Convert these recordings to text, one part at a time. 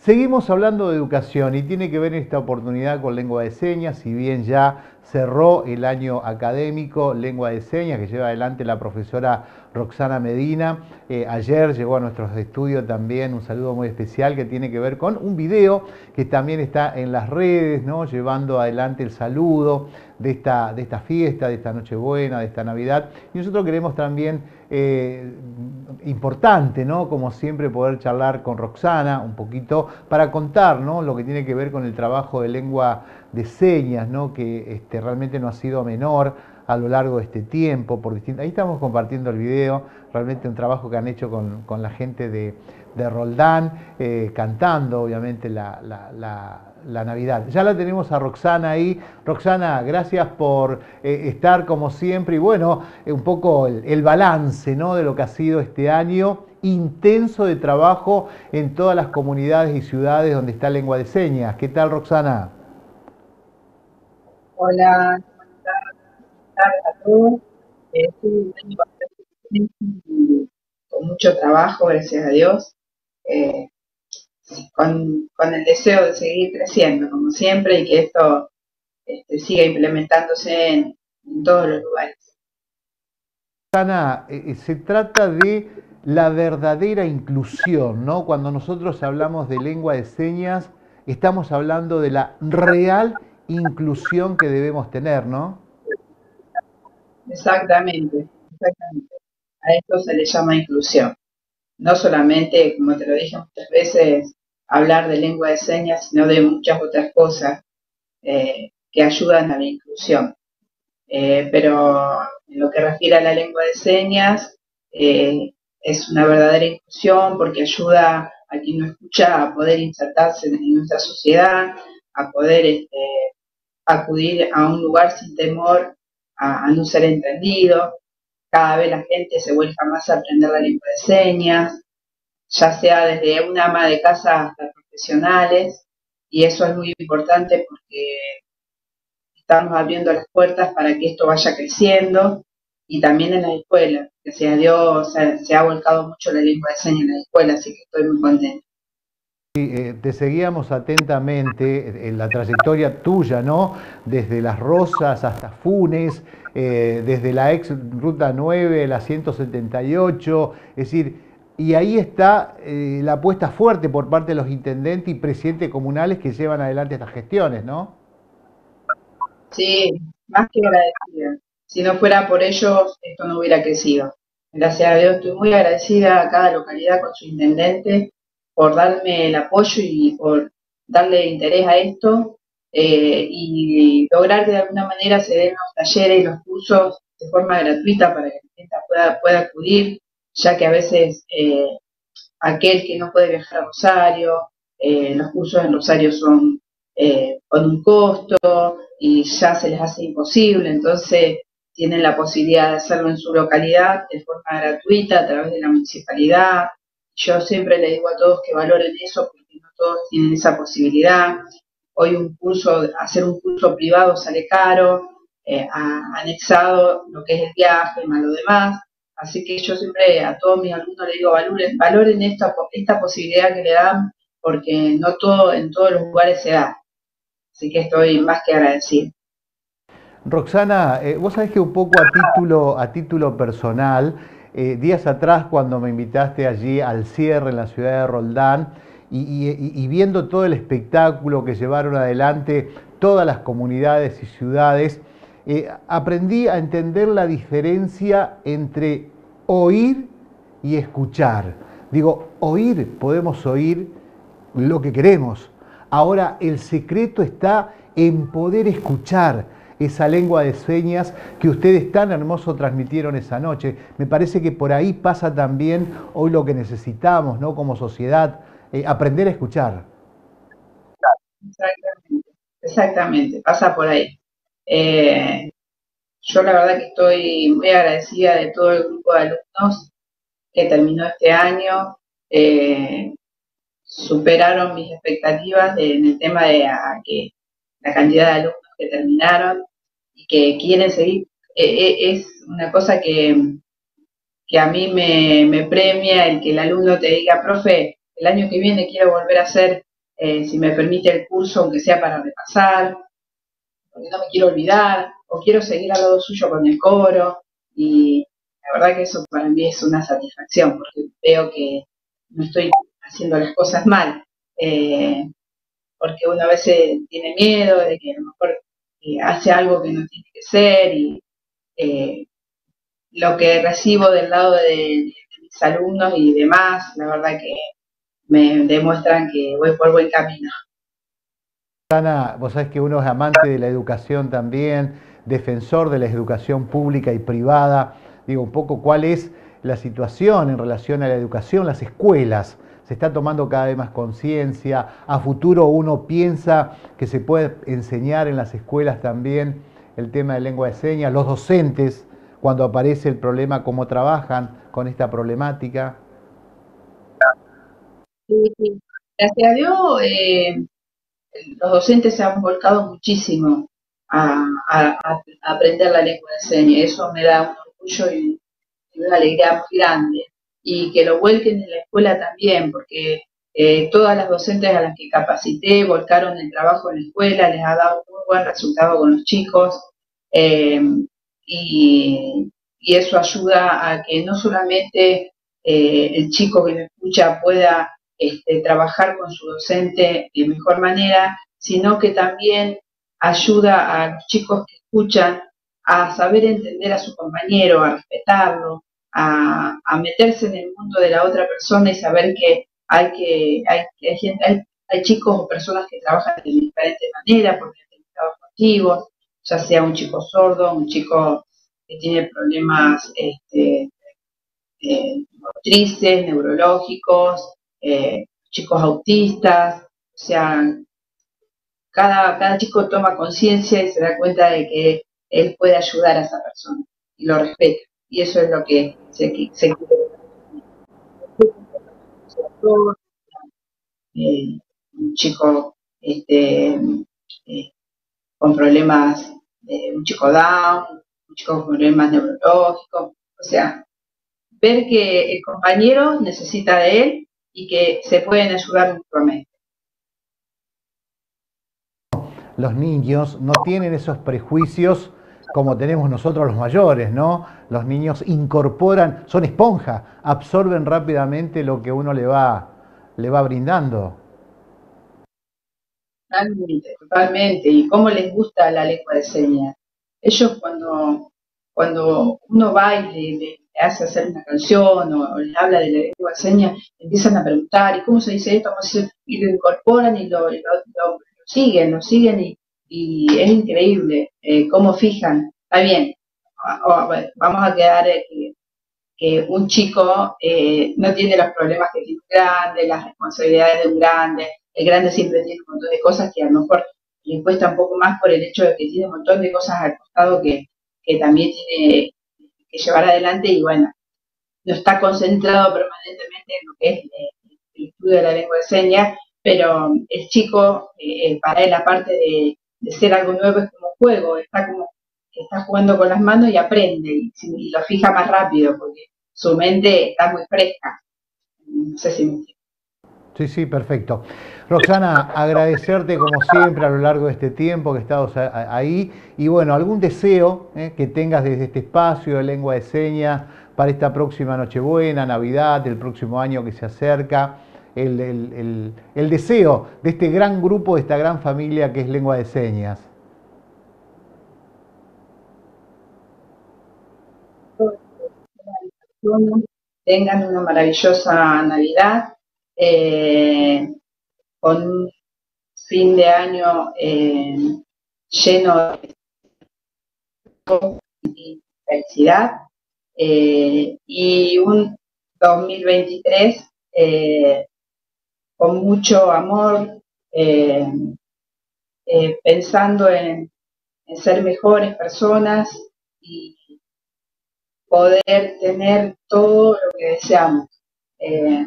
Seguimos hablando de educación y tiene que ver esta oportunidad con lengua de señas, si bien ya cerró el año académico, lengua de señas que lleva adelante la profesora Roxana Medina. Ayer llegó a nuestros estudios también un saludo muy especial que tiene que ver con un video que también está en las redes, ¿no? Llevando adelante el saludo de esta fiesta, de esta Nochebuena, de esta Navidad. Y nosotros queremos también, importante, ¿no? Como siempre, poder charlar con Roxana un poquito para contar, ¿no? Lo que tiene que ver con el trabajo de lengua de señas, ¿no? Que realmente no ha sido menor a lo largo de este tiempo. Ahí estamos compartiendo el video, realmente un trabajo que han hecho con la gente de Roldán, cantando obviamente la Navidad. Ya la tenemos a Roxana ahí. Roxana, gracias por estar como siempre y bueno, un poco el balance, ¿no? De lo que ha sido este año intenso de trabajo en todas las comunidades y ciudades donde está lengua de señas. ¿Qué tal, Roxana? Hola, ¿cómo estás? Buenas tardes a todos. Tuve un año bastante difícil, con mucho trabajo, gracias a Dios, eh, con el deseo de seguir creciendo, como siempre, y que esto siga implementándose en todos los lugares. Roxana, se trata de la verdadera inclusión, ¿no? Cuando nosotros hablamos de lengua de señas, estamos hablando de la real inclusión que debemos tener, ¿no? Exactamente, exactamente. A esto se le llama inclusión. No solamente, como te lo dije muchas veces, hablar de lengua de señas, sino de muchas otras cosas que ayudan a la inclusión. Pero en lo que refiere a la lengua de señas, es una verdadera inclusión porque ayuda a quien no escucha a poder insertarse en nuestra sociedad, a poder acudir a un lugar sin temor a no ser entendido. Cada vez la gente se vuelca más a aprender la lengua de señas, ya sea desde una ama de casa hasta profesionales, y eso es muy importante porque estamos abriendo las puertas para que esto vaya creciendo y también en las escuelas. Gracias a Dios se ha volcado mucho la lengua de señas en las escuelas, así que estoy muy contenta. Te seguíamos atentamente en la trayectoria tuya, ¿no? Desde Las Rosas hasta Funes, desde la ex Ruta 9, la 178, es decir, y ahí está la apuesta fuerte por parte de los intendentes y presidentes comunales que llevan adelante estas gestiones, ¿no? Sí, más que agradecida. Si no fuera por ellos, esto no hubiera crecido. Gracias a Dios estoy muy agradecida a cada localidad con su intendente por darme el apoyo y por darle interés a esto y lograr que de alguna manera se den los talleres y los cursos de forma gratuita para que la gente pueda acudir, ya que a veces aquel que no puede viajar a Rosario, los cursos en Rosario son con un costo y ya se les hace imposible, entonces tienen la posibilidad de hacerlo en su localidad de forma gratuita a través de la municipalidad. Yo siempre le digo a todos que valoren eso porque no todos tienen esa posibilidad. Hoy hacer un curso privado sale caro, anexado lo que es el viaje más lo demás. Así que yo siempre a todos mis alumnos les digo, valoren esta posibilidad que le dan, porque no todo en todos los lugares se da. Así que estoy más que agradecida. Roxana, vos sabés que un poco a título personal, días atrás cuando me invitaste allí al cierre en la ciudad de Roldán y viendo todo el espectáculo que llevaron adelante todas las comunidades y ciudades, aprendí a entender la diferencia entre oír y escuchar. Digo, oír, podemos oír lo que queremos. Ahora el secreto está en poder escuchar esa lengua de señas que ustedes tan hermoso transmitieron esa noche. Me parece que por ahí pasa también hoy lo que necesitamos, ¿no? Como sociedad, aprender a escuchar. Exactamente, exactamente, pasa por ahí. Eh, yo la verdad que estoy muy agradecida de todo el grupo de alumnos que terminó este año. Eh, Superaron mis expectativas en el tema de que la cantidad de alumnos que terminaron y que quieren seguir. Es una cosa que a mí me premia el que el alumno te diga, profe, el año que viene quiero volver a hacer si me permite el curso, aunque sea para repasar, porque no me quiero olvidar, o quiero seguir al lado suyo con el coro, y la verdad que eso para mí es una satisfacción, porque veo que no estoy haciendo las cosas mal, porque uno a veces tiene miedo de que a lo mejor hace algo que no tiene que ser, y eh, lo que recibo del lado de mis alumnos y demás, la verdad que me demuestran que voy por buen camino. Ana, vos sabés que uno es amante de la educación también, defensor de la educación pública y privada. Digo, un poco cuál es la situación en relación a la educación, las escuelas. Se está tomando cada vez más conciencia. A futuro uno piensa que se puede enseñar en las escuelas también el tema de lengua de señas, los docentes, cuando aparece el problema, cómo trabajan con esta problemática. Sí, sí. Gracias a Dios, los docentes se han volcado muchísimo a aprender la lengua de señas. Eso me da un orgullo y una alegría muy grande. Y que lo vuelquen en la escuela también, porque todas las docentes a las que capacité volcaron el trabajo en la escuela, les ha dado muy buen resultado con los chicos, eh, y eso ayuda a que no solamente el chico que me escucha pueda trabajar con su docente de mejor manera, sino que también ayuda a los chicos que escuchan a saber entender a su compañero, a respetarlo, a meterse en el mundo de la otra persona y saber que hay chicos o personas que trabajan de diferentes maneras por determinados motivos, ya sea un chico sordo, un chico que tiene problemas motrices, neurológicos, chicos autistas, o sea, cada chico toma conciencia y se da cuenta de que él puede ayudar a esa persona y lo respeta. Y eso es lo que se quiere. Un chico eh, con problemas, un chico down, un chico con problemas neurológicos, o sea, ver que el compañero necesita de él y que se pueden ayudar mutuamente. Los niños no tienen esos prejuicios como tenemos nosotros los mayores, ¿no? Los niños incorporan, son esponja, absorben rápidamente lo que uno le va brindando. Totalmente, totalmente. Y cómo les gusta la lengua de señas. Ellos cuando uno va y le hace hacer una canción o le habla de la lengua de señas, empiezan a preguntar, ¿y cómo se dice esto? Y lo incorporan y lo lo siguen y es increíble cómo fijan. Está bien, bueno, vamos a quedar que un chico no tiene los problemas que tiene un grande, las responsabilidades de un grande. El grande siempre tiene un montón de cosas que a lo mejor le cuesta un poco más por el hecho de que tiene un montón de cosas al costado que también tiene que llevar adelante y bueno, no está concentrado permanentemente en lo que es el estudio de la lengua de señas, pero el chico, para él, aparte de ser algo nuevo, es como un juego, está como que está jugando con las manos y aprende y lo fija más rápido porque su mente está muy fresca. No sé si me entiendes. Sí, sí, perfecto. Roxana, agradecerte como siempre a lo largo de este tiempo que estás ahí y bueno, algún deseo que tengas desde este espacio de lengua de señas para esta próxima Nochebuena, Navidad, el próximo año que se acerca, el deseo de este gran grupo, de esta gran familia que es lengua de señas. Tengan una maravillosa Navidad, con un fin de año lleno de felicidad, y un 2023 con mucho amor, eh, pensando en ser mejores personas y poder tener todo lo que deseamos. Eh,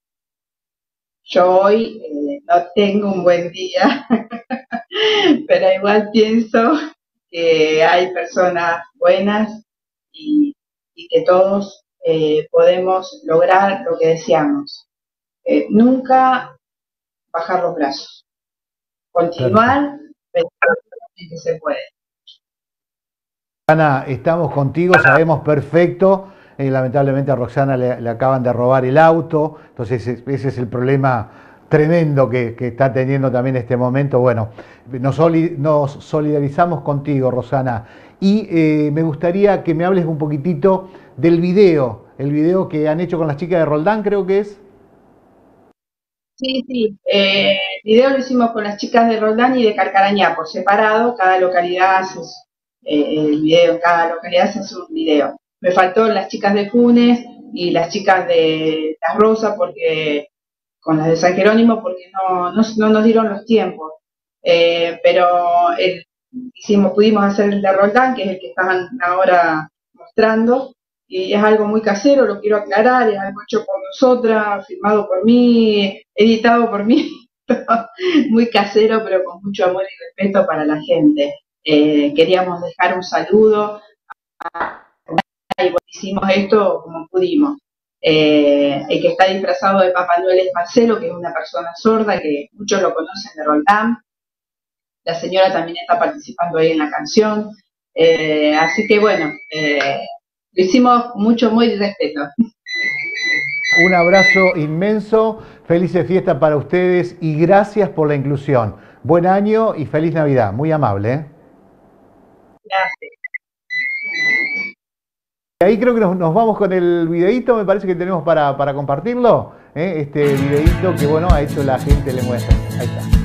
yo hoy no tengo un buen día, pero igual pienso que hay personas buenas y que todos podemos lograr lo que deseamos. Nunca bajar los brazos. Continuar, pero que se puede. Roxana, estamos contigo, sabemos perfecto. Lamentablemente a Roxana le acaban de robar el auto, entonces ese es el problema tremendo que está teniendo también en este momento. Bueno, nos solidarizamos contigo, Roxana, y me gustaría que me hables un poquitito del video, el video que han hecho con las chicas de Roldán, creo que es. Sí, sí, el video lo hicimos con las chicas de Roldán y de Carcarañá por separado, cada localidad hace el video, en cada localidad se hace un video. Me faltó las chicas de Funes y las chicas de Las Rosas, porque con las de San Jerónimo, porque no nos dieron los tiempos. Pero pudimos hacer el de Roldán, que es el que estaban ahora mostrando, y es algo muy casero, lo quiero aclarar, es algo hecho por nosotras, filmado por mí, editado por mí, muy casero, pero con mucho amor y respeto para la gente. Queríamos dejar un saludo y bueno, hicimos esto como pudimos. El que está disfrazado de Papá Noel es Marcelo, que es una persona sorda que muchos lo conocen de Roldán. La señora también está participando ahí en la canción. Así que bueno, lo hicimos con mucho amor y respeto. Un abrazo inmenso, felices fiestas para ustedes y gracias por la inclusión. Buen año y feliz Navidad, muy amable. Gracias. Ahí creo que nos vamos con el videíto, me parece que tenemos para compartirlo. Este videíto que bueno ha hecho la gente de Lengua de Señas. Ahí está.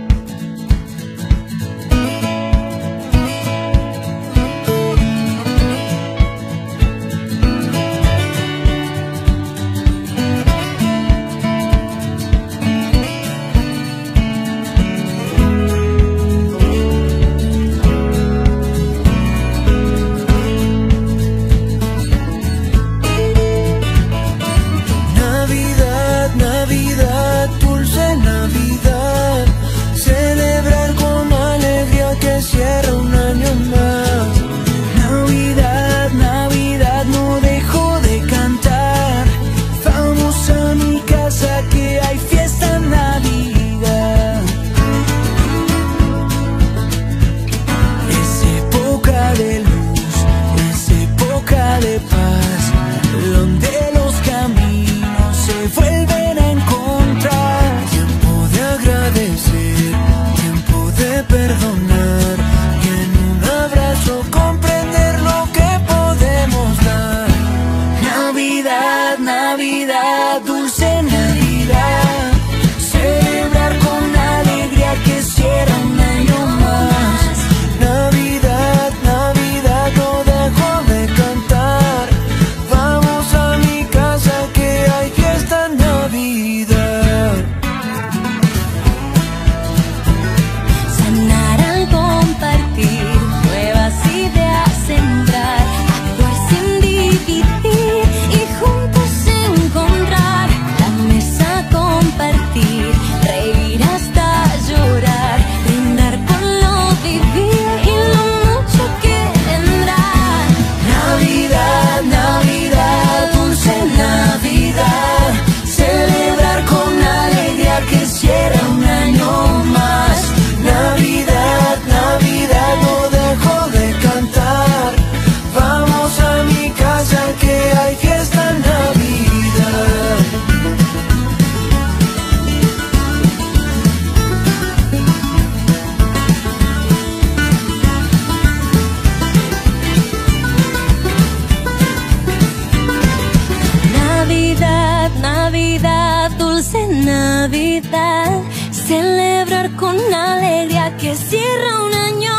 Navidad, celebrar con alegría que cierra un año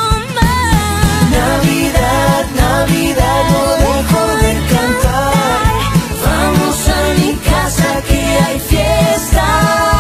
más. Navidad, Navidad, no dejo de cantar. Vamos a mi casa que hay fiesta.